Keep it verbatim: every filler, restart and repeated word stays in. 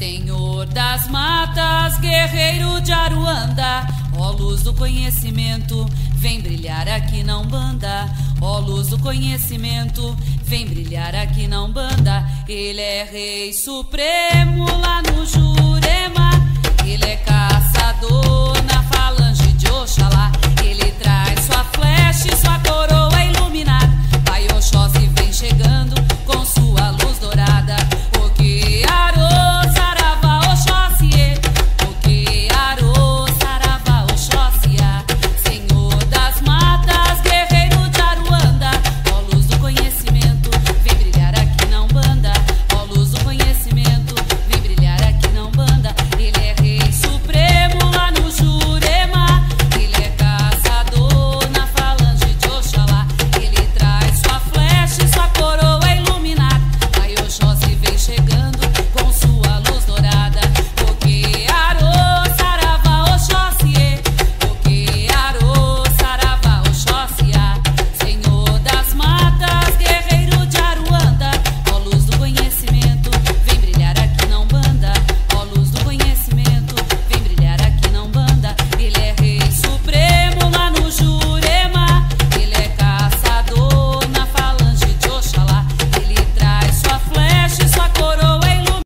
Senhor das matas, guerreiro de Aruanda, ó luz do conhecimento, vem brilhar aqui na Umbanda. Ó luz do conhecimento, vem brilhar aqui na Umbanda. Ele é rei supremo lá no Jurema, ele é caçador na falange de Oxalá. Ele traz sua flecha e sua coroa